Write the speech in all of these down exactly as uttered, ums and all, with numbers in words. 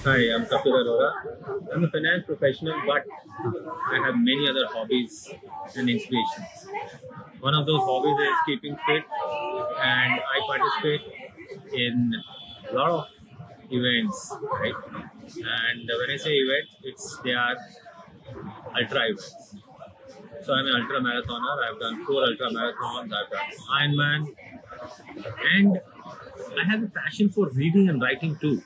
Hi, I'm Kapil Arora. I'm a finance professional, but I have many other hobbies and inspirations. One of those hobbies is keeping fit, and I participate in a lot of events, right? And when I say events, it's they are ultra events. So I'm an ultra marathoner. I've done four ultra marathons. I've done Ironman, and I have a passion for reading and writing too.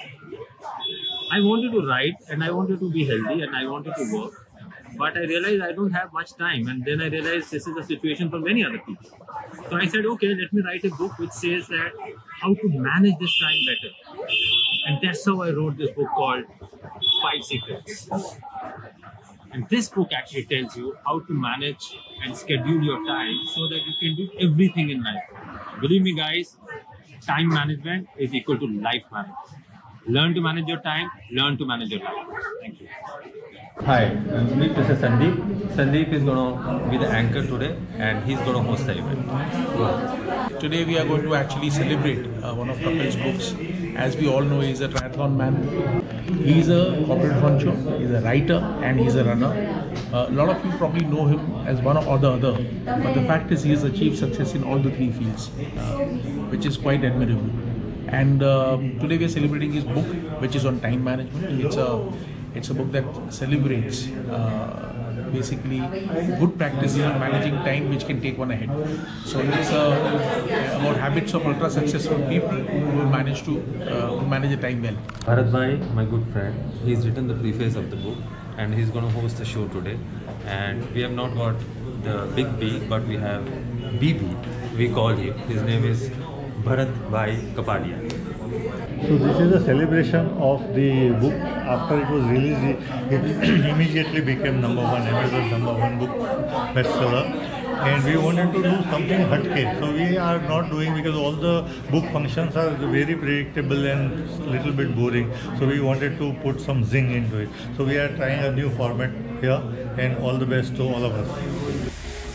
I wanted to write and I wanted to be healthy and I wanted to work, but I realized I don't have much time, and then I realized this is a situation for many other people. So I said, okay, let me write a book which says that how to manage this time better. And that's how I wrote this book called Five Secrets. And this book actually tells you how to manage and schedule your time so that you can do everything in life. Believe me guys, time management is equal to life management. Learn to manage your time, learn to manage your life. Thank you. Hi, this is Sandeep. Sandeep is going to be the anchor today and he's going to host the event. Today we are going to actually celebrate uh, one of Kapil's books. As we all know, he's a triathlon man. He's a corporate honcho, he's a writer and he's a runner. Uh, a lot of you probably know him as one or the other, but the fact is he has achieved success in all the three fields, uh, which is quite admirable. And um, today we are celebrating his book, which is on time management. It's a it's a book that celebrates uh, basically good practices on managing time, which can take one ahead. So it's uh, about habits of ultra successful people who will manage to uh, manage the time well. Bharat Bhai, my good friend, he's written the preface of the book and he's going to host the show today. And we have not got the big B, but we have B B. We call him. His name is Bharat Bhai Kapadia. So this is a celebration of the book. After it was released, it immediately became number one, Amazon number one book bestseller. And we wanted to do something hatke. So we are not doing, because all the book functions are very predictable and little bit boring. So we wanted to put some zing into it. So we are trying a new format here, and all the best to all of us.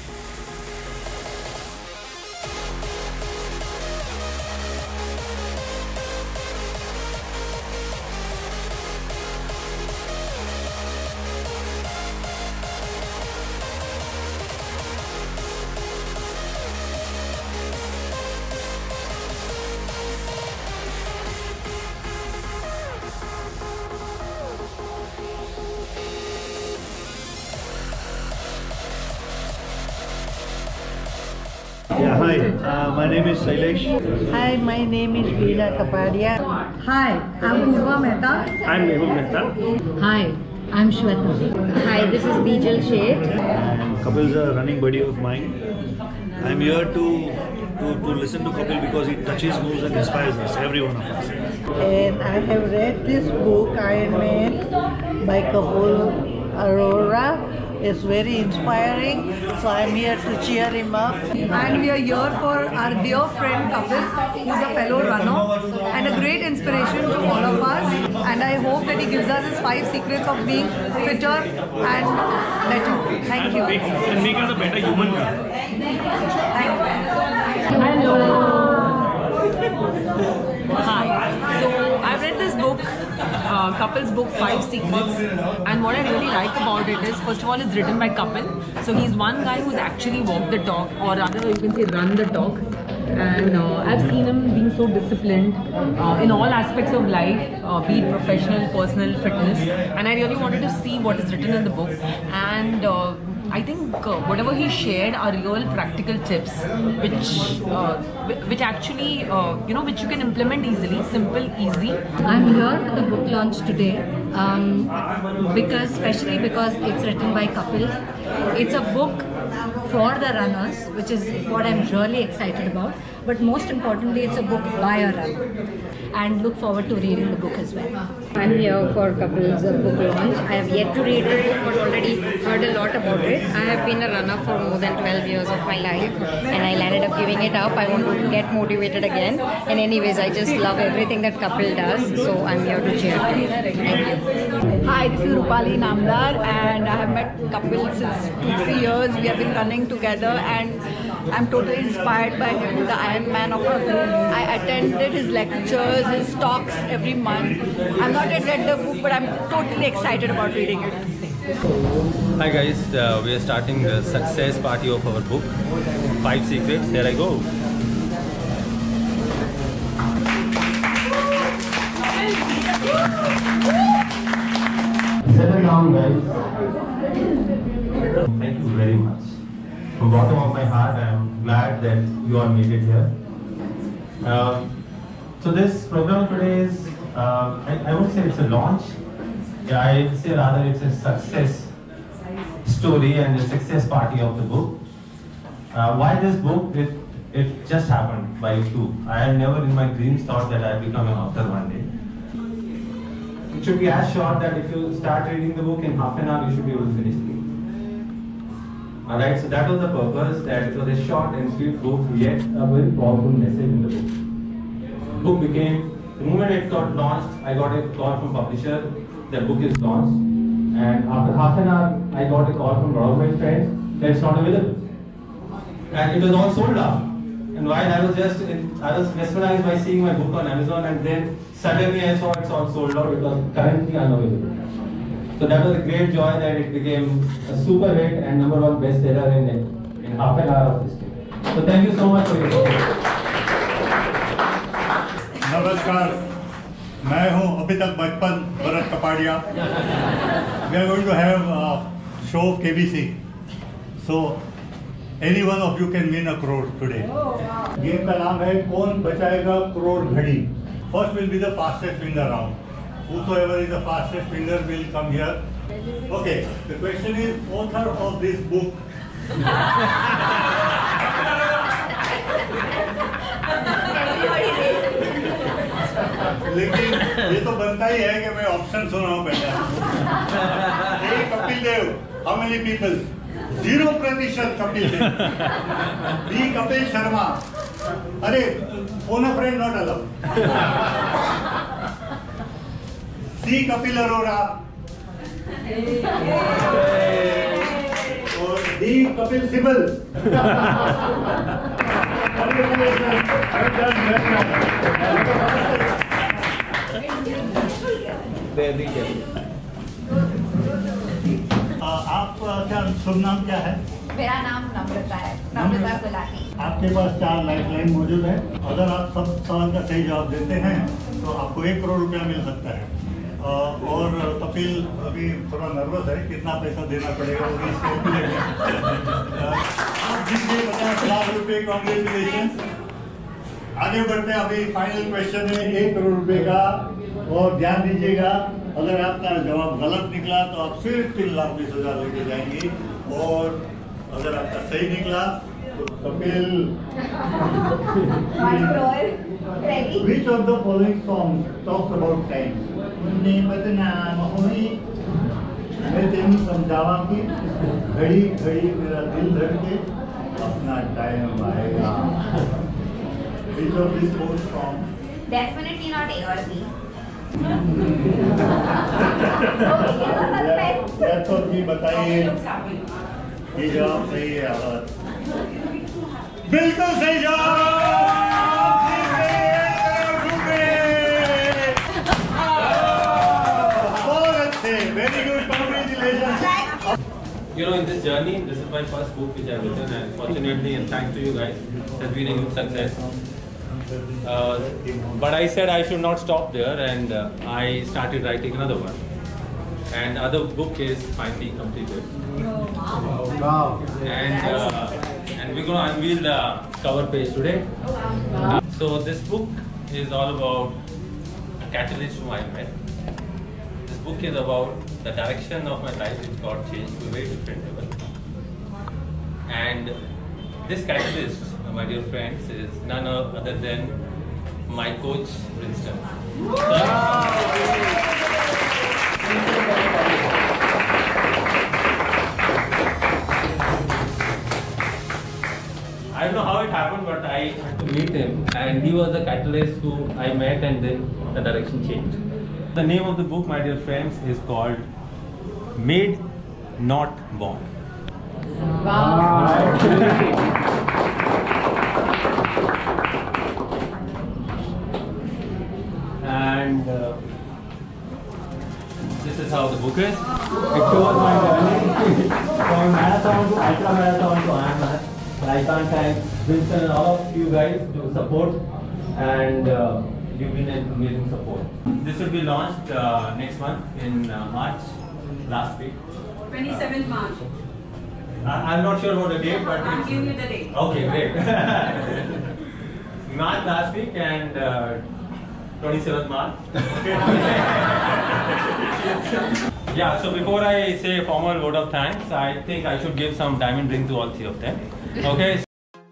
Yeah, hi, uh, my name is Sailesh. Hi, my name is Veena Kapadia. Hi, I'm Purva Mehta. I'm Mehul Mehta. Hi, I'm Shweta. Hi, this is Bijal Sheth. And Kapil's a running buddy of mine. I'm here to, to, to listen to Kapil because he touches, moves and inspires us, every one of us. And I have read this book, Iron Man, by Kapil Arora. It's very inspiring, so I'm here to cheer him up. And we are here for our dear friend Kapil, who's a fellow runner and a great inspiration to all of us. And I hope that he gives us his five secrets of being fitter and better. Thank you. And make us a better human being. Thank you. Hello. Hi. So I've read this book. Uh, Kapil's book Five Secrets, and what I really like about it is, first of all, it's written by Kapil. So he's one guy who's actually walked the talk, or rather you can say run the talk. And uh, I've seen him being so disciplined uh, in all aspects of life, uh, be it professional, personal, fitness. And I really wanted to see what is written in the book. And uh, I think uh, whatever he shared are real practical tips, which uh, which actually uh, you know which you can implement easily, simple, easy. I'm here for the book launch today um, because, especially because it's written by Kapil. It's a book for the runners, which is what I'm really excited about. But most importantly, it's a book by a runner. And look forward to reading the book as well. I'm here for Kapil's book launch. I have yet to read the book, but already heard a lot about it. I have been a runner for more than twelve years of my life, and I landed up giving it up. I want to get motivated again. And anyways, I just love everything that Kapil does, so I'm here to cheer. Thank you. Hi, this is Rupali Namdar, and I have met Kapil since two, three years. We have been running together, and I'm totally inspired by him, the Iron Man of our group. I attended his lectures, his talks every month. I'm not yet read the book, but I'm totally excited about reading it. Hi guys, uh, we are starting the success party of our book, Five Secrets. Here I go. Settle down, guys. Thank you very much. From the bottom of my heart, I am glad that you all made it here. Um, so this program today is, uh, I, I won't say it's a launch. Yeah, I would say rather it's a success story and a success party of the book. Uh, why this book? It, it just happened by two. I had never in my dreams thought that I'd become an author one day. It should be as short that if you start reading the book in half an hour, you should be able to finish the book. Alright, so that was the purpose, that it was a short and sweet book, yet a very powerful message in the book. The book became, the moment it got launched, I got a call from publisher, the book is launched. And after half an hour, I got a call from a lot of my friends that it's not available. And it was all sold out. And while I was just, in, I was mesmerized by seeing my book on Amazon, and then suddenly I saw it's all sold out. It was currently unavailable. So that was a great joy that it became a super hit and number one bestseller in, in half an hour of history. So thank you so much for your support. नमस्कार, मैं हूँ अभी तक बचपन Bharat Kapadia. We are going to have a show K B C. So any one of you can win a crore today. Game का नाम है कौन बचाएगा करोड़ घड़ी. First will be the fastest finger round. Whosoever is the fastest finger will come here. Okay, the question is, author of this book. लेकिन ये तो बनता ही है कि मैं ऑप्शन सुनाऊं पहले. A Kapil Dev, how many people? Zero प्रतिशत कपिल देव. बी कपिल शर्मा. अरे phone a friend not allowed. C Kapil Arora. और डी कपिल सिबल. आप क्या शुभ नाम क्या है? मेरा नाम नम्रता है, नम्रता गुलाटी। आपके पास चार लाइफलाइन मौजूद है। अगर आप सब सवाल का सही जवाब देते हैं तो आपको एक करोड़ रुपया मिल सकता है। और कपिल अभी थोड़ा नर्वस है, कितना पैसा देना पड़ेगा वो आप जीते पचास लाख रुपए। कॉन्ग्रेचुलेशन। आगे बढ़ते हैं, अभी फाइनल क्वेश्चन है एक करोड़ रुपए का, और ध्यान दीजिएगा अगर आपका जवाब गलत निकला तो आप सिर्फ तीन लाख बीस हजार लेके जाएंगे, और अगर आपका सही निकला तो Kapil. Which of the following songs talks about time? मुन्ने बदनाम हुई, मैं तेन समझावा की, घड़ी घड़ी मेरा दिल धड़के, अपना टाइम आएगा। Which of these four songs? Definitely not A or B. That's all जी बताइए। ये जवाब सही है। आवाज बिल्कुल सही जवाब। बहुत अच्छे, very good, congratulation. You know, in this journey, this is my first book which I've written, and fortunately, and thanks to you guys, it has been a huge success. Uh, but I said I should not stop there, and uh, I started writing another one. And other book is finally completed. Oh, wow. And uh, and we're going to unveil the cover page today. So this book is all about a catalyst whom I met. This book is about the direction of my life which got changed to a very different level. And this catalyst, my dear friends, is none other than my coach, Princeton. I don't know how it happened, but I had to meet him, and he was the catalyst who I met, and then the direction changed. The name of the book, my dear friends, is called Made Not Born. Wow. book is. It shows my journey from marathon to ultra marathon to Ironman. And I can't thank Vincent and all of you guys to support, and uh, you've been an amazing support. This will be launched uh, next month in uh, March, last week. twenty-seventh March. I, I'm not sure about the date, but I'll give you the date. Okay, great. March last week and uh, twenty-seventh March. Yeah, so before I say a formal vote of thanks, I think I should give some diamond ring to all three of them. Okay.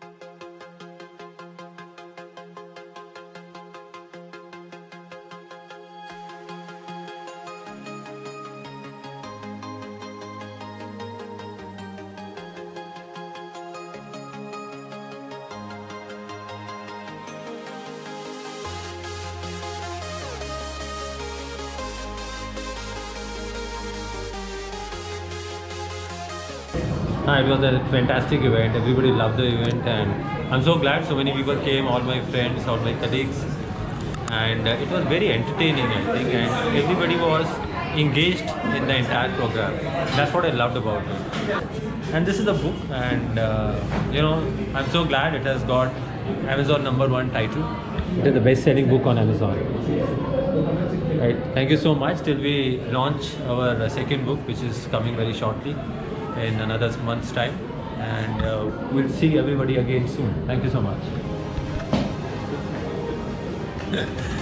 It was a fantastic event. Everybody loved the event, and I'm so glad so many people came, all my friends, all my colleagues, and uh, it was very entertaining, I think, and everybody was engaged in the entire program. That's what I loved about it. And this is the book, and uh, you know, I'm so glad it has got Amazon number one title. It is the best-selling book on Amazon. Right. Thank you so much till we launch our second book, which is coming very shortly in another month's time, and uh, we'll see everybody again soon. Thank you so much.